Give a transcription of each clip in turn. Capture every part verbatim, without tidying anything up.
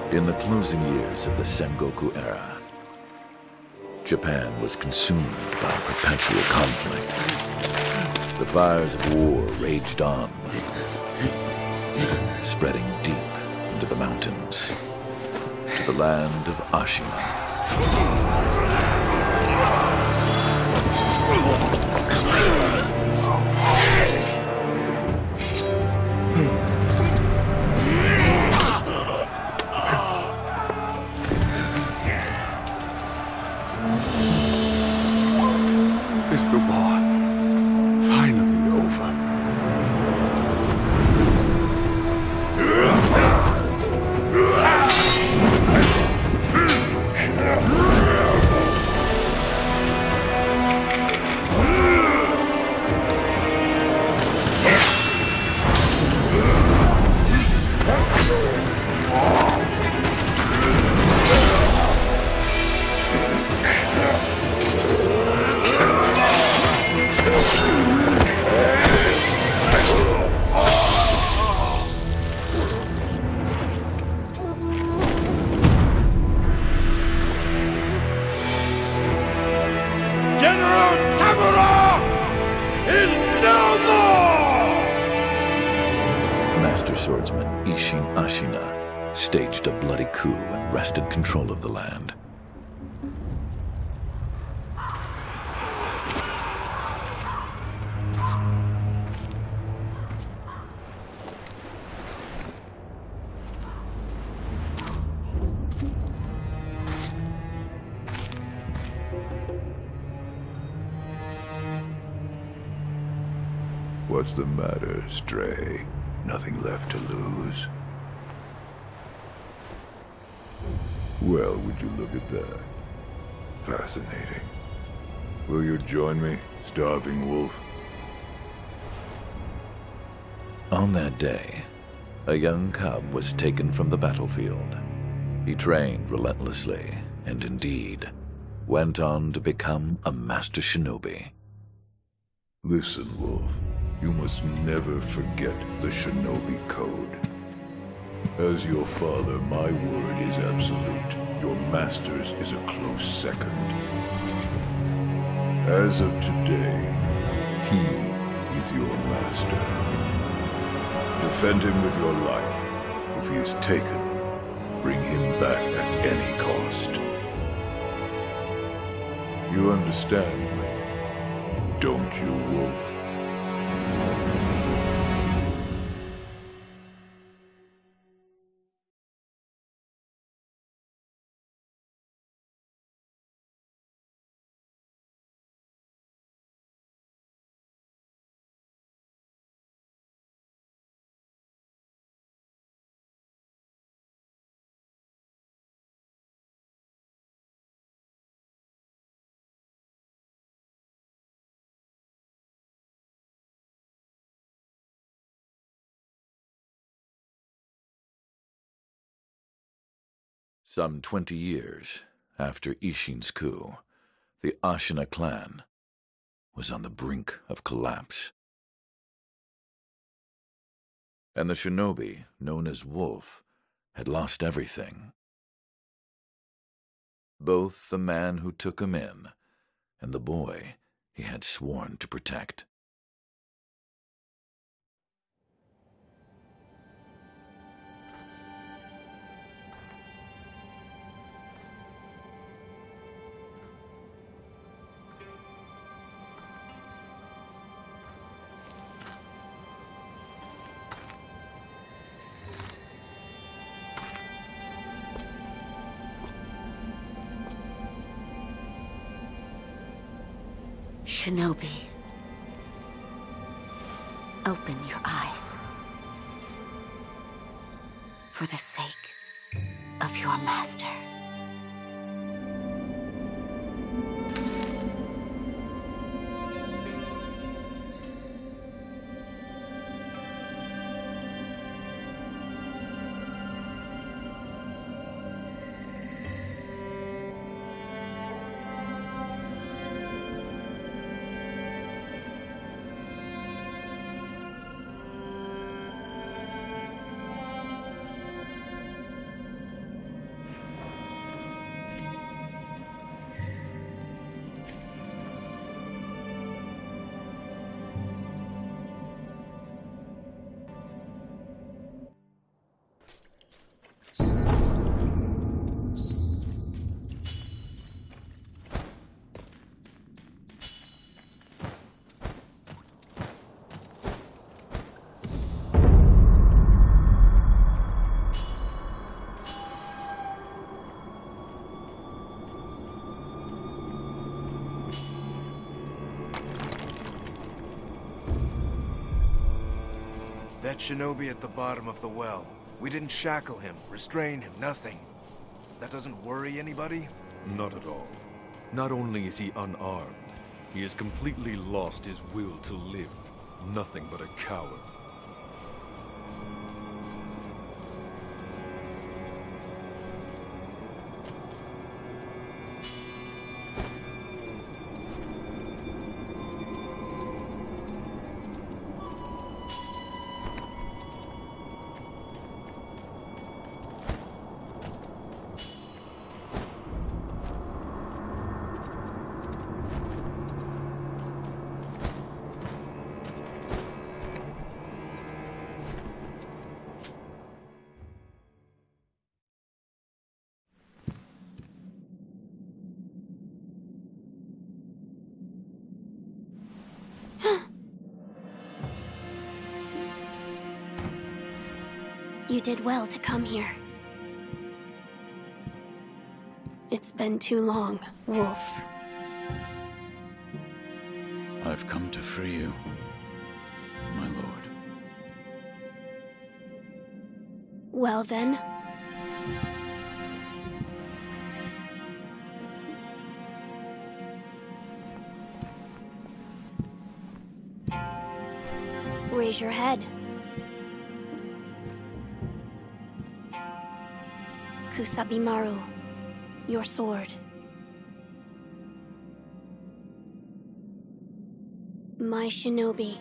In the closing years of the Sengoku era, Japan was consumed by perpetual conflict. The fires of war raged on, spreading deep into the mountains, to the land of Ashina. Is the war finally over? General Tamura is no more! Master swordsman Isshin Ashina staged a bloody coup and wrested control of the land. What's the matter, Stray? Nothing left to lose? Well, would you look at that? Fascinating. Will you join me, Starving Wolf? On that day, a young cub was taken from the battlefield. He trained relentlessly, and indeed, went on to become a master shinobi. Listen, Wolf. You must never forget the Shinobi Code. As your father, my word is absolute. Your master's is a close second. As of today, he is your master. Defend him with your life. If he is taken, bring him back at any cost. You understand me, don't you, Wolf? Some twenty years after Isshin's coup, the Ashina clan was on the brink of collapse. And the shinobi, known as Wolf, had lost everything. Both the man who took him in and the boy he had sworn to protect. Shinobi, open your eyes. For the sake of your master. That shinobi at the bottom of the well. We didn't shackle him, restrain him, nothing. That doesn't worry anybody? Not at all. Not only is he unarmed, he has completely lost his will to live. Nothing but a coward. You did well to come here. It's been too long, Wolf. I've come to free you, my lord. Well then. Raise your head. Kusabimaru, your sword. My shinobi.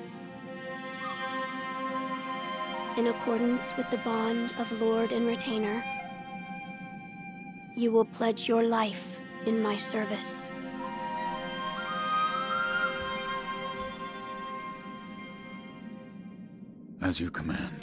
In accordance with the bond of Lord and Retainer, you will pledge your life in my service. As you command.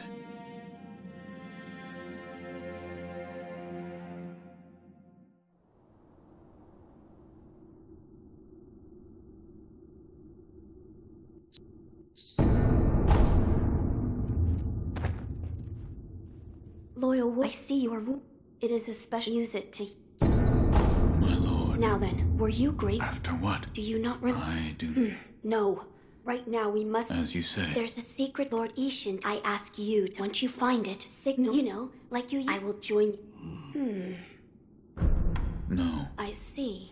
Loyal Wolf, I see you are wo- It is a special. Use it to. My lord. Now then, were you great? After what? Do you not remember? I do. Hmm. No. Right now we must. As you say. There's a secret, Lord Ishin. I ask you to, once you find it, signal. You know, like you. I will join. Hmm. No. I see.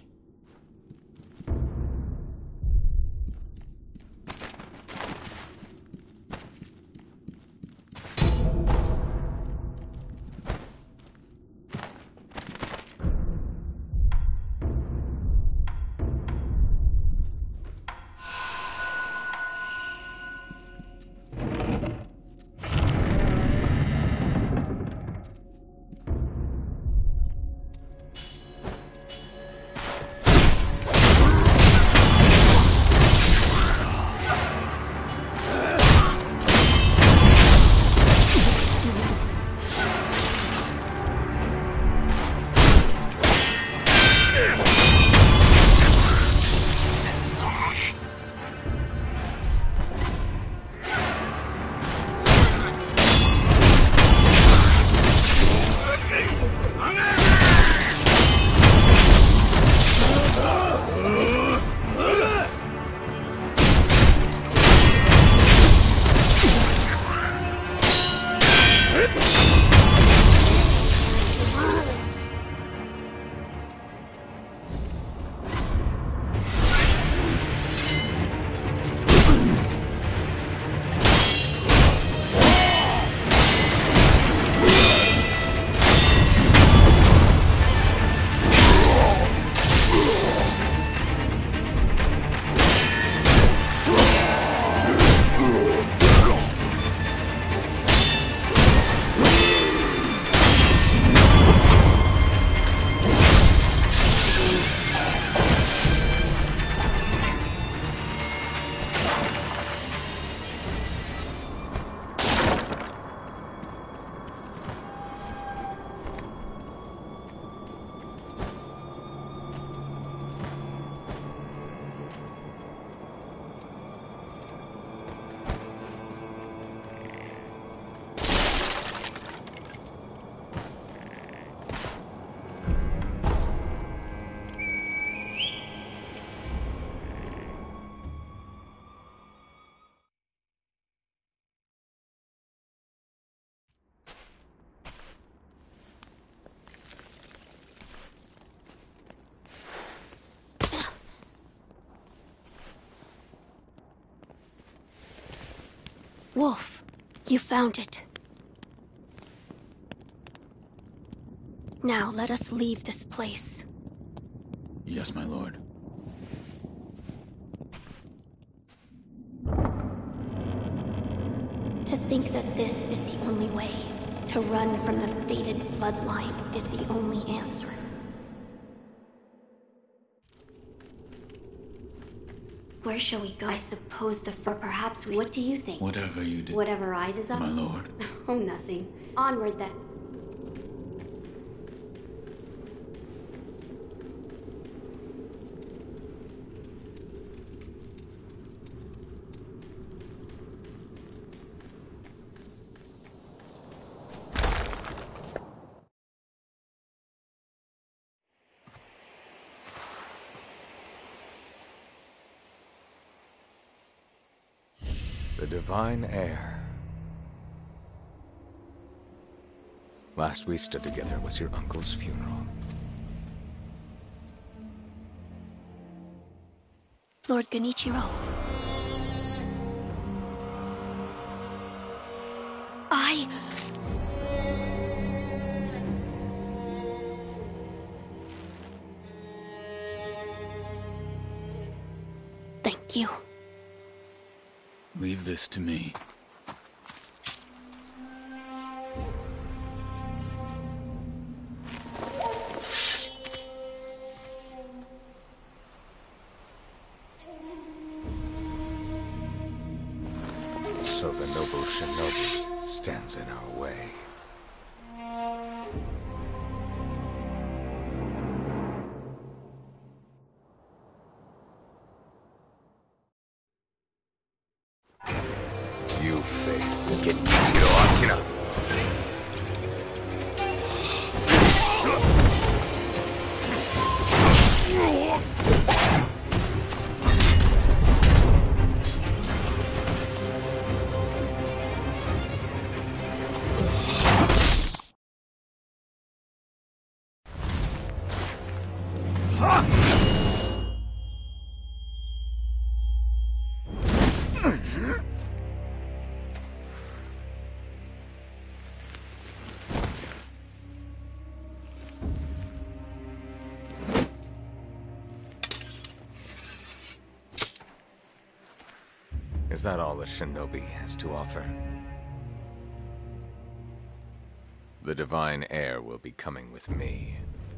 Wolf, you found it. Now let us leave this place. Yes, my lord. To think that this is the only way, to run from the fated bloodline, is the only answer. Where shall we go? I suppose the fur, perhaps. What do you think? Whatever you do. Whatever I desire? My lord. Oh, nothing. Onward then. The Divine Heir. Last we stood together was your uncle's funeral. Lord Genichiro. I... Thank you. Leave this to me. So the noble shinobi stands in our way. You face Genichiro Akira. Is that all the shinobi has to offer? The Divine Heir will be coming with me.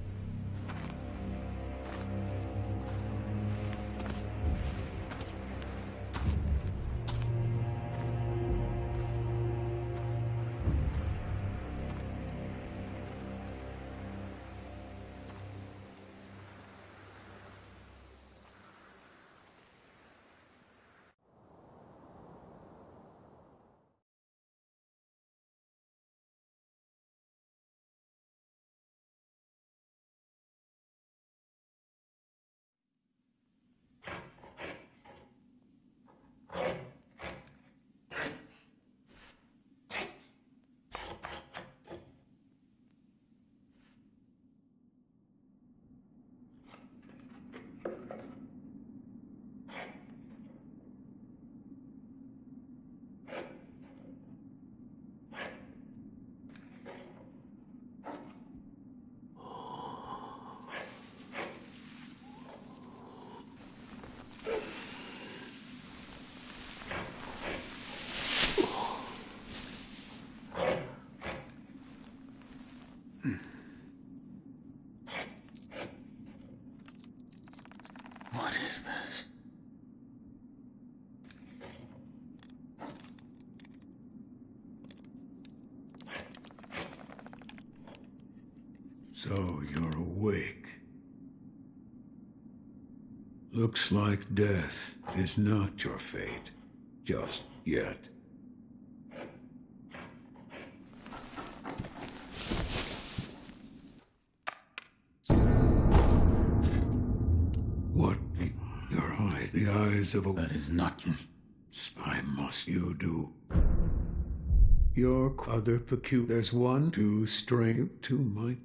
What is this? So you're awake. Looks like death is not your fate, just yet. What? Your eyes, the eyes of a... That is not... Spy must you do. Your other pecu... There's one to string to my...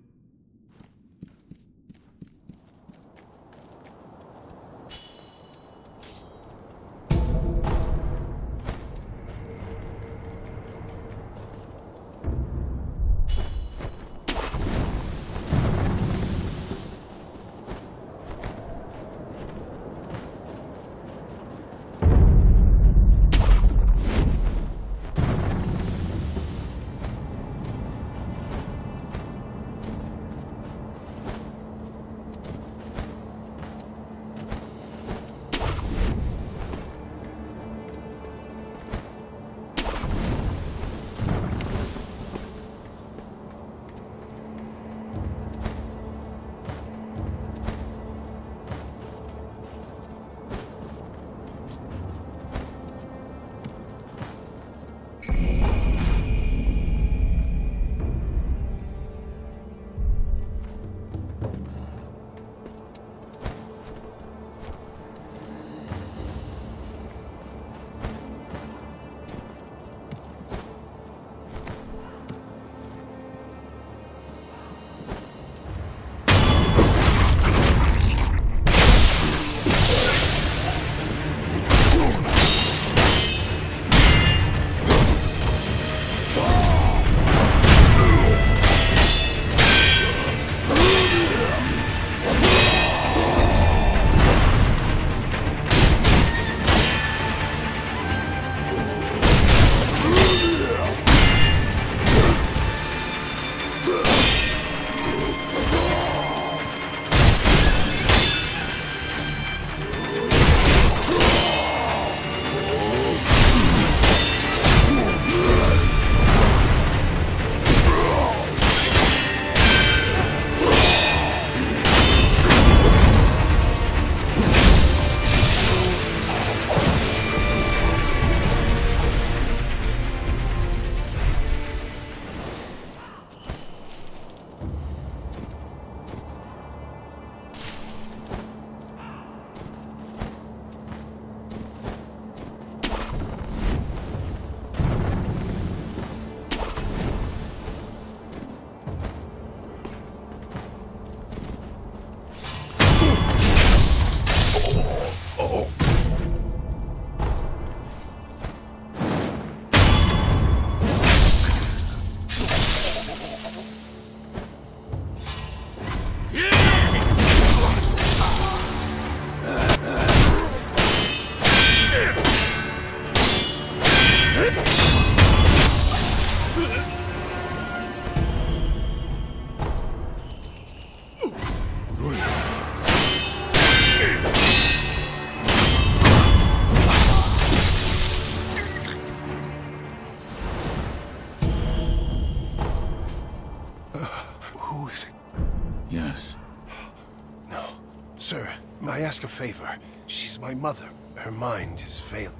Who is it? Yes. No. Sir, may I ask a favor? She's my mother. Her mind is failing.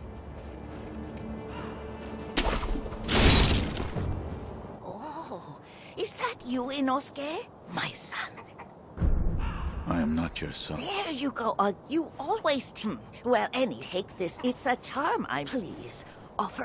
Oh, is that you, Inosuke? My son. I am not your son. There you go. Uh, you always... Hmm. Well, any, take this. It's a charm, I please. Offer...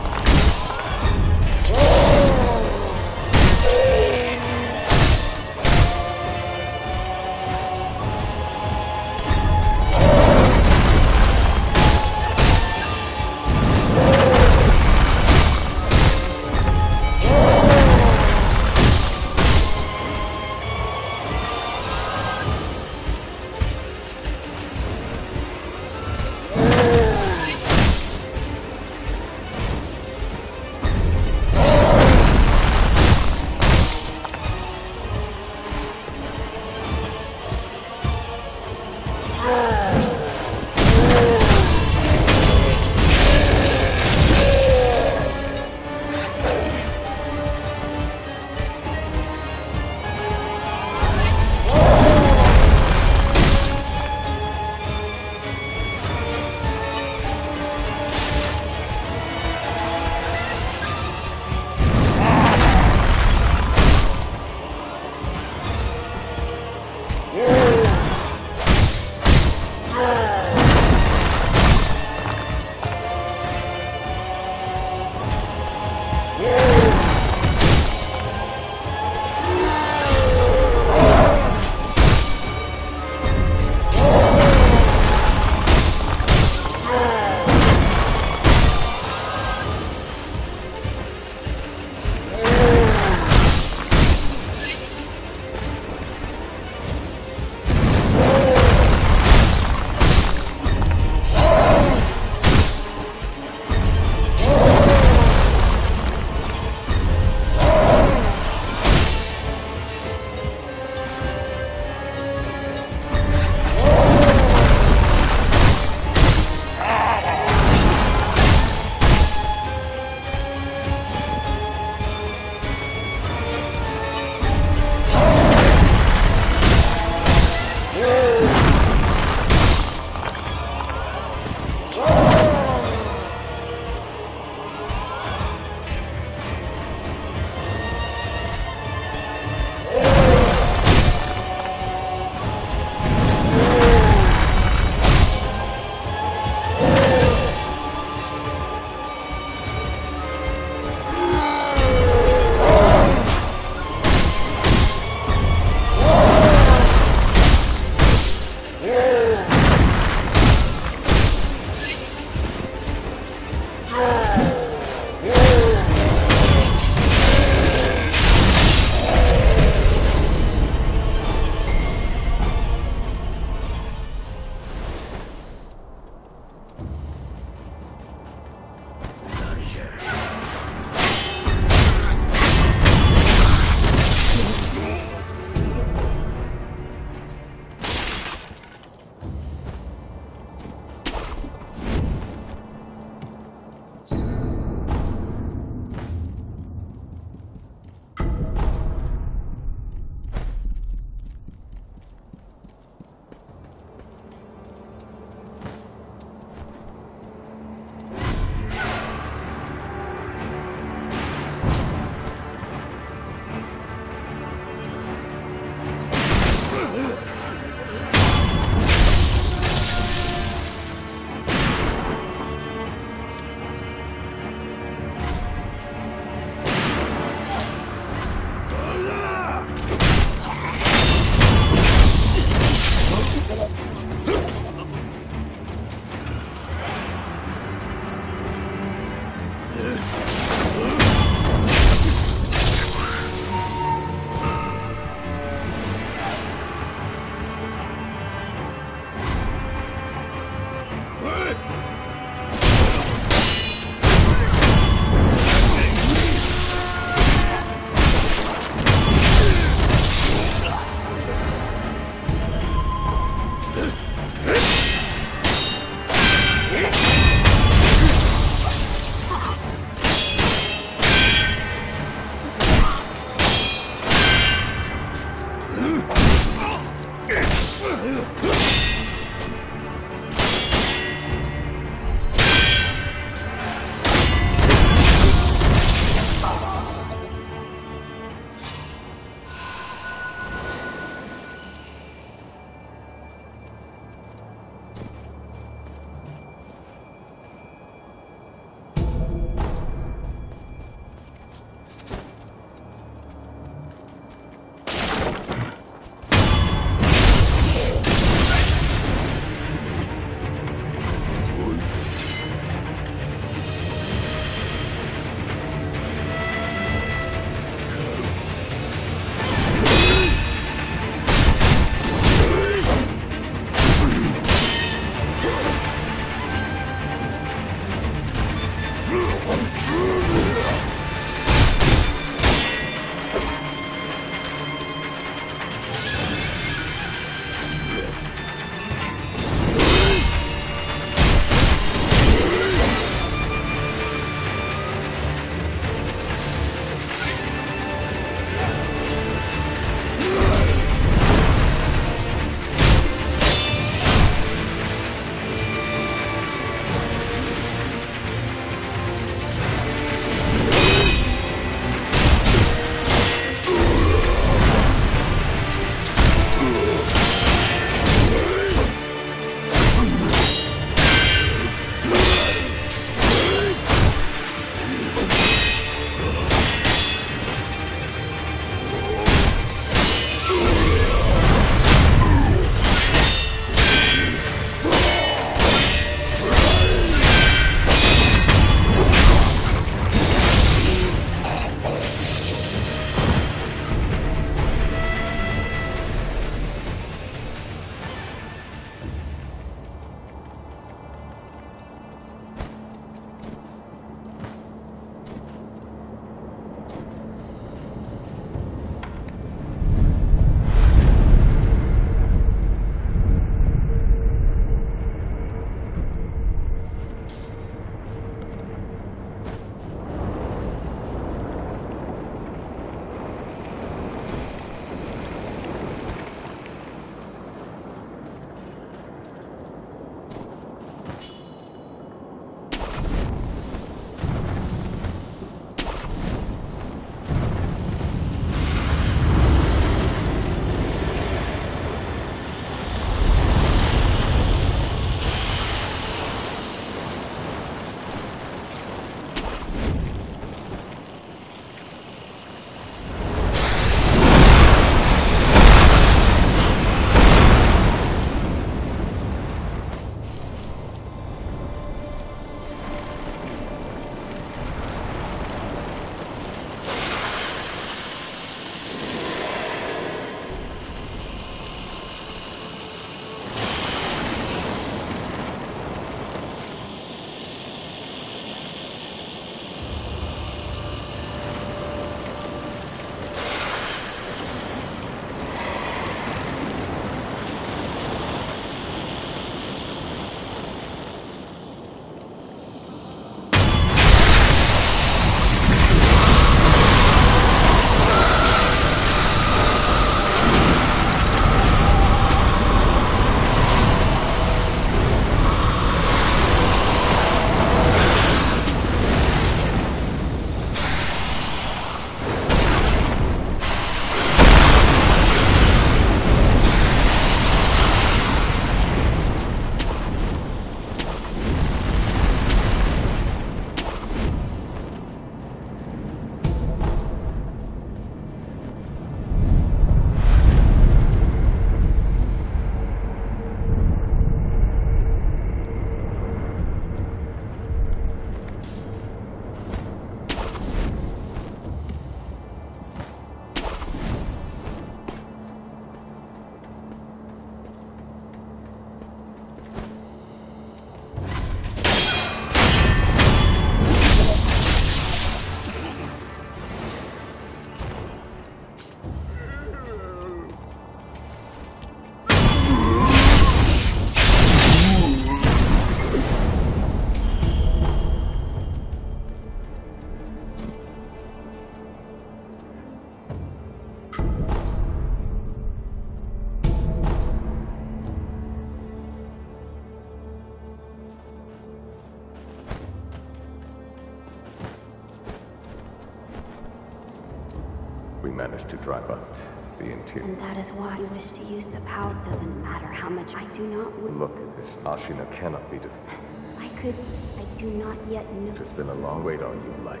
We managed to drive out the interior. And that is why you wish to use the power. It doesn't matter how much I do not... Look at this. Ashina cannot be defeated. I could... I do not yet know... It's been a long wait on you, Light.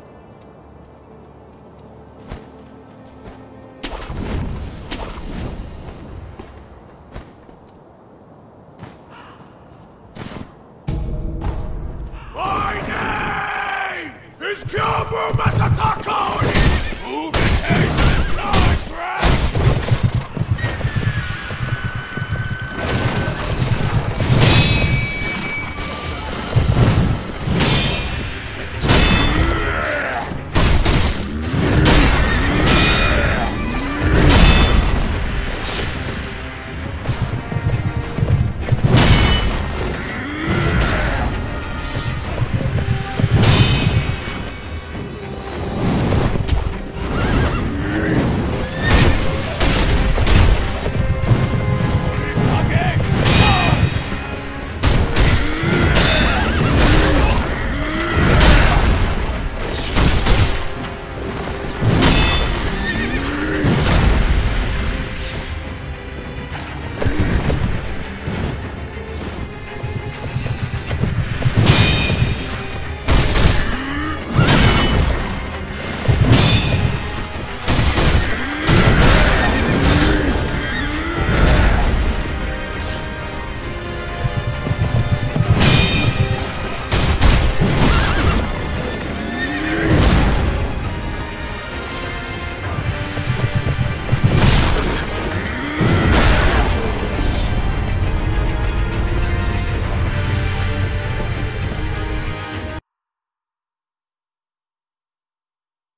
My name is Kyobu Masataka! Move and taste the blood breath!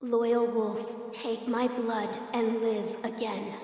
Loyal wolf, take my blood and live again.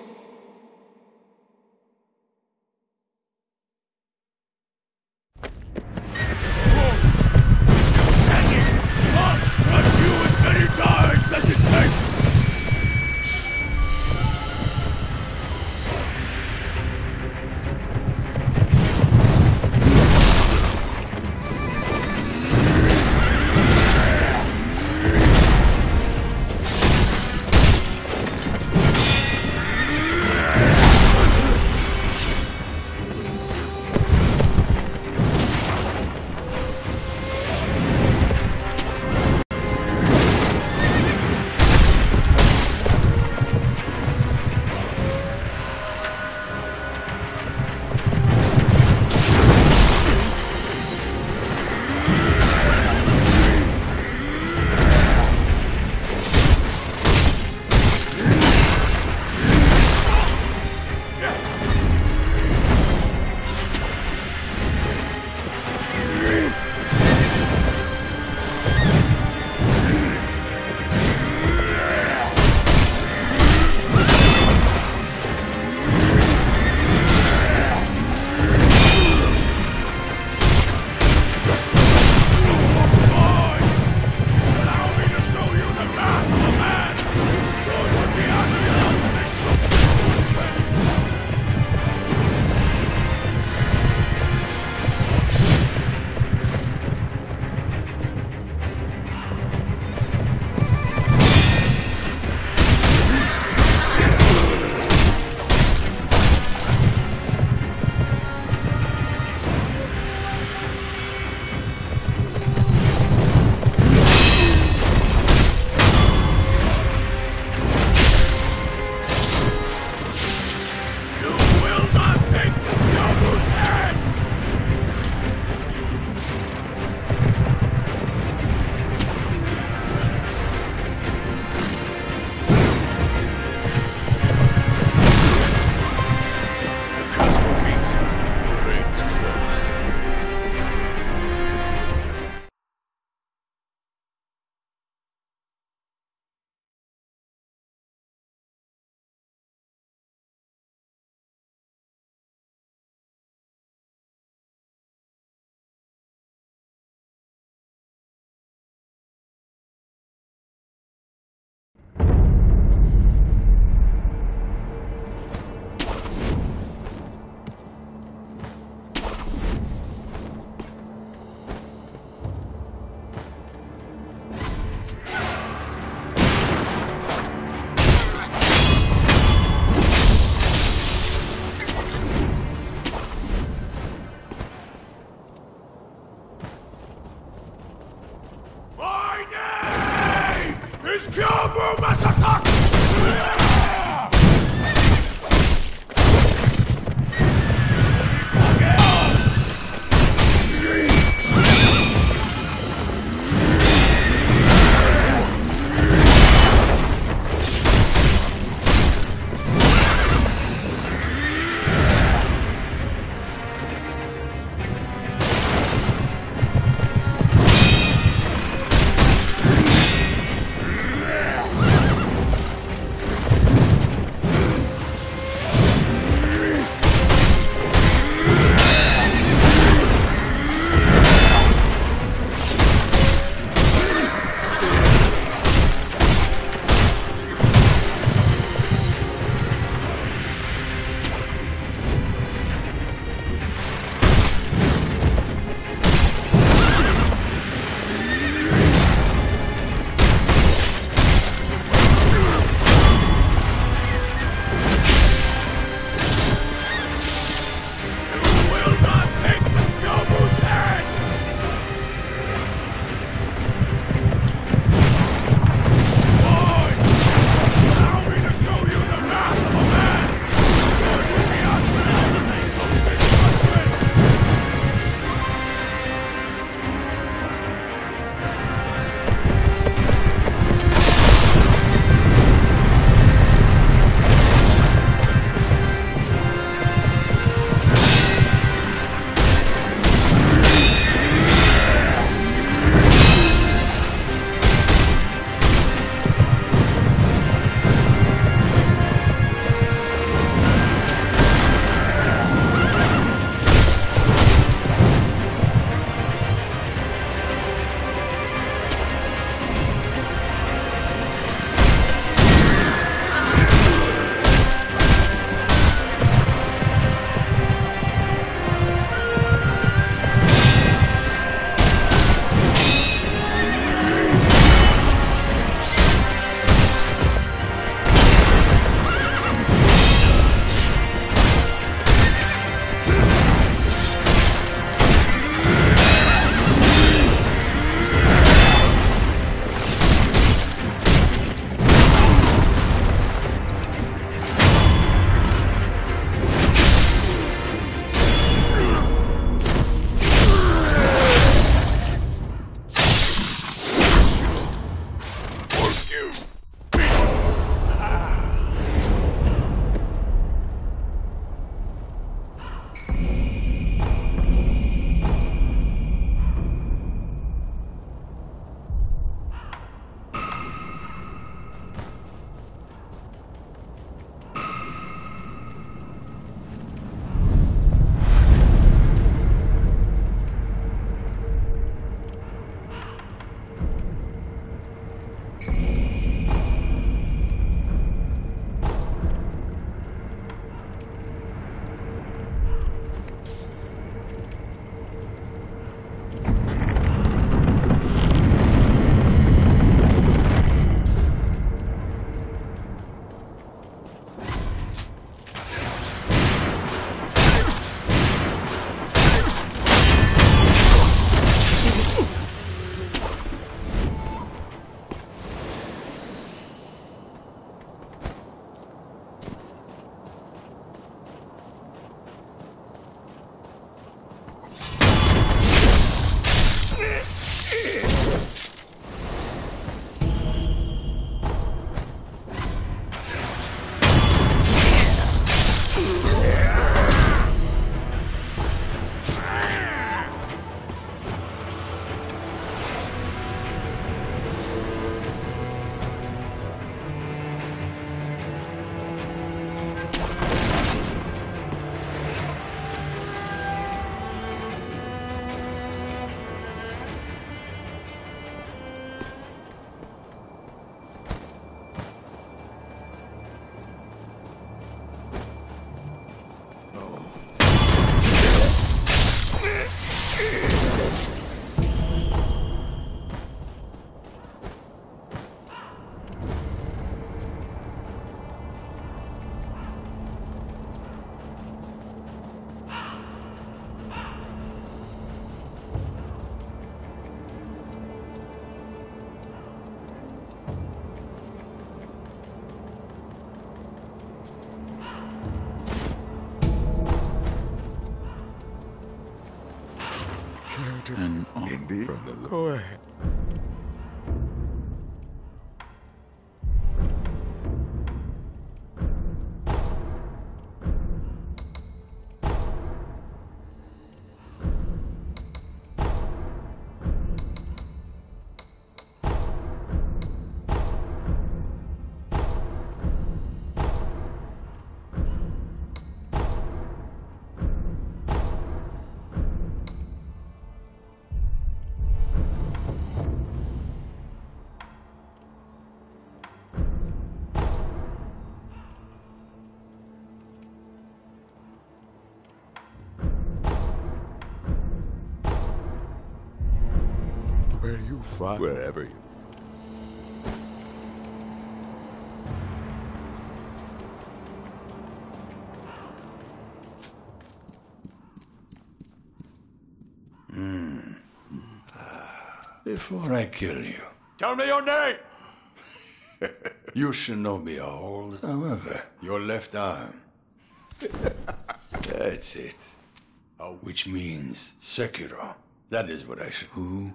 Kyobu Masataka! Where you from? Wherever you... Hmm. Before I kill you, Tell me your name! you shinobi a hold. However, your left arm. That's it. Oh, which means Sekiro. That is what I should. Who?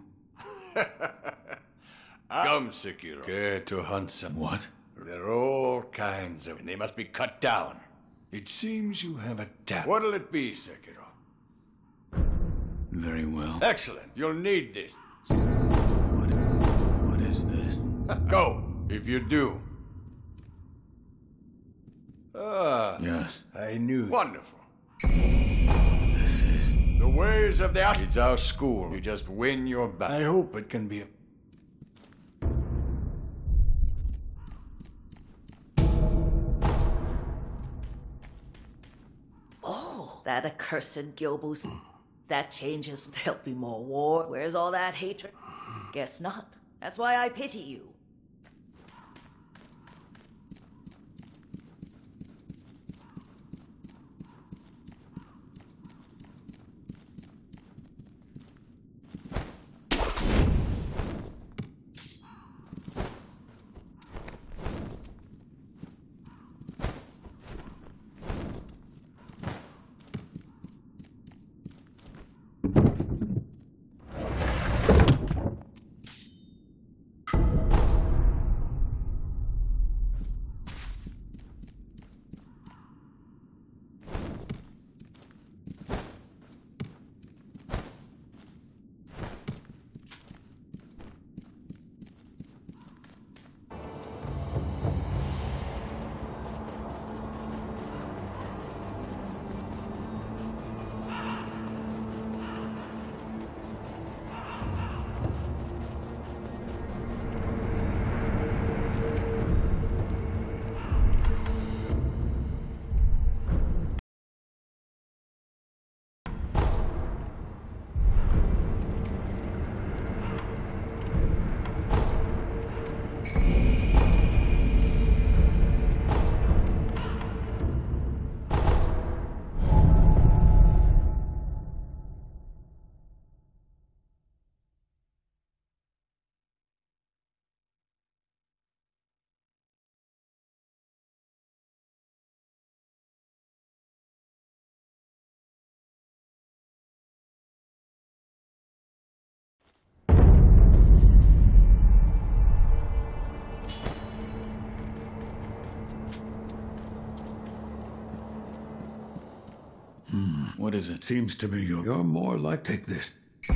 Come, Sekiro. Care to hunt some? What? There are all kinds of, and they must be cut down. It seems you have a talent. What'll it be, Sekiro? Very well. Excellent. You'll need this. What, what is this? Go, if you do. Ah. Yes. I knew. Wonderful. This is... The ways of the out. It's our school. You just win your battle. I hope it can be a... Oh, that accursed Gyobu's. That changes. There'll be more war. Where's all that hatred? Guess not. That's why I pity you. What is it? Seems to me you're, you're more like... Take this.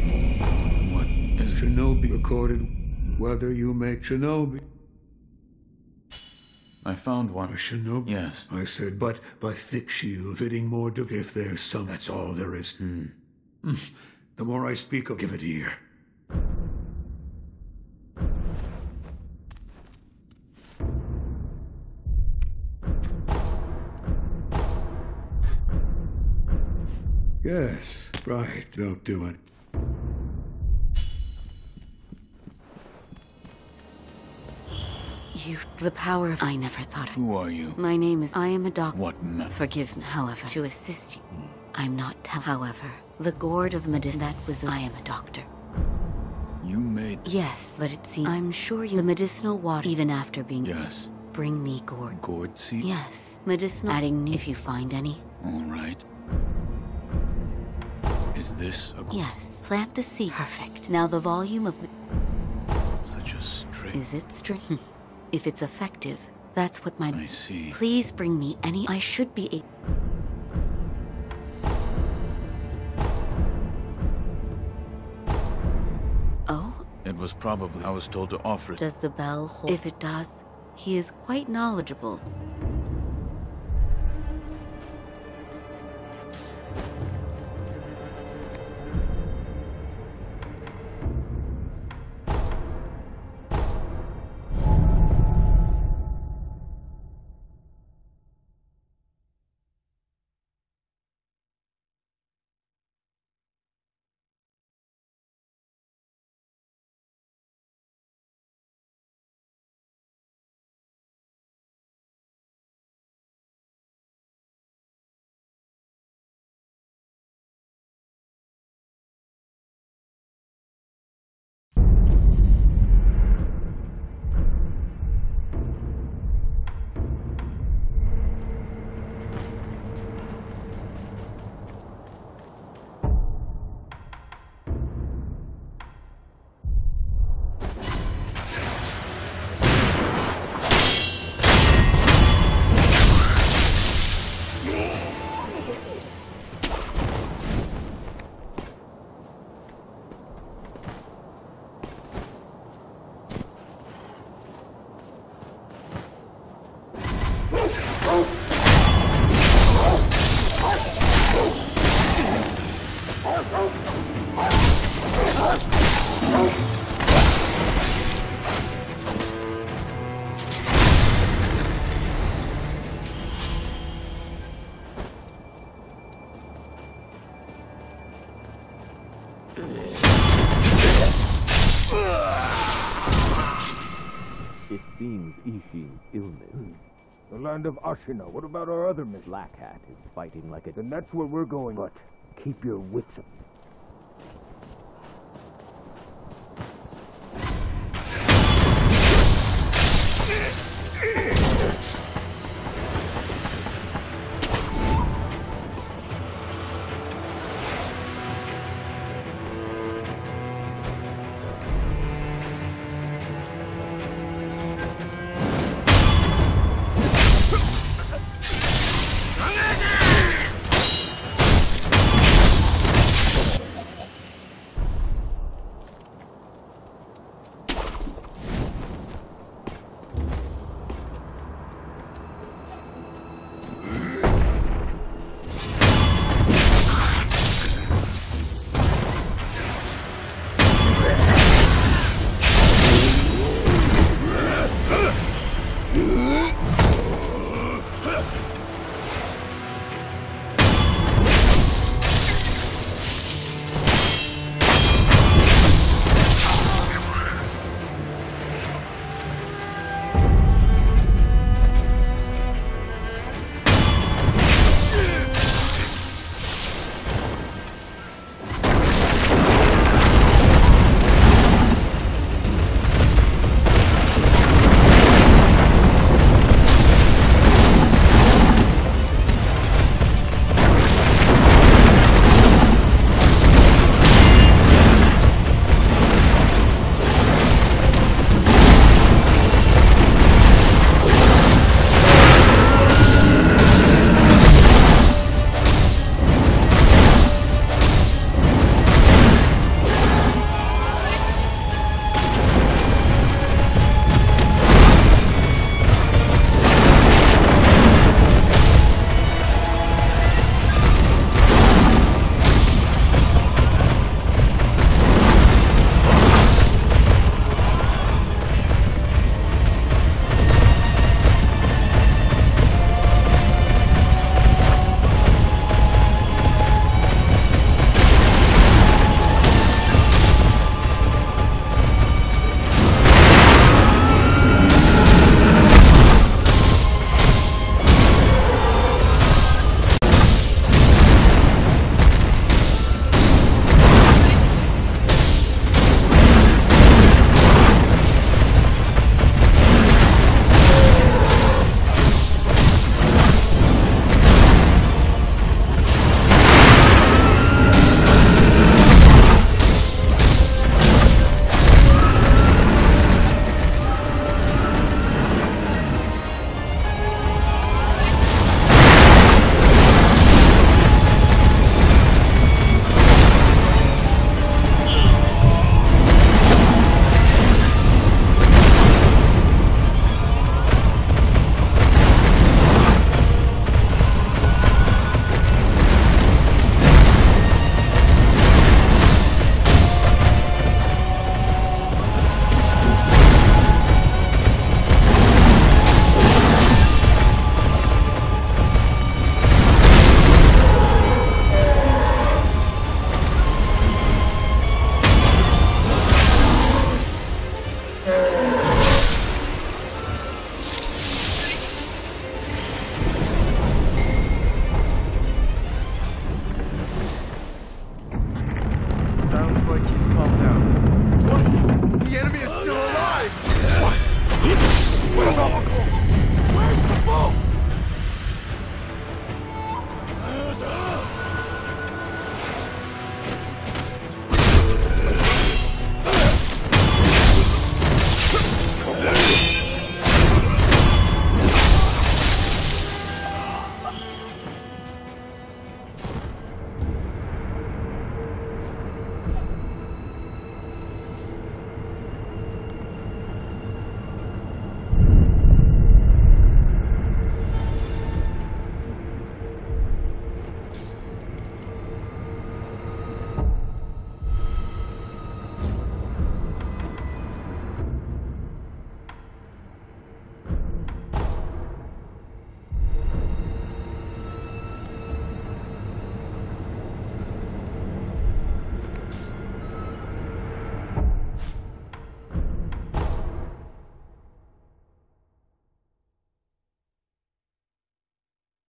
What is it? Shinobi recorded whether you make shinobi. I found one. A shinobi? Yes. I said, but by thick shield, fitting more to... If there's some, that's all there is. Hmm. The more I speak of, give it ear. Yes, right, don't do it. You, the power of... I never thought of... Who are you? My name is... I am a doctor. What method? Forgive me, however, to assist you. I'm not tell... However, the gourd of medicine, that was... I am a doctor. You made... Yes, but it seems... I'm sure you... The medicinal water, even after being... Yes. Bring me gourd. Gourd seed? Yes, medicinal... Adding new... If you find any. All right. Is this a... Yes, plant the seed. Perfect. Now the volume of... Such a string. Is it string? If it's effective, that's what my... I see. Please bring me any... I should be a... Oh? It was probably... I was told to offer it. Does the bell hold? If it does, he is quite knowledgeable. It seems Ishin's illness. Hmm. The land of Ashina. What about our other mission? Black Hat is fighting like a... Then that's where we're going. But keep your wits up. The enemy is still alive! What? What about Uncle?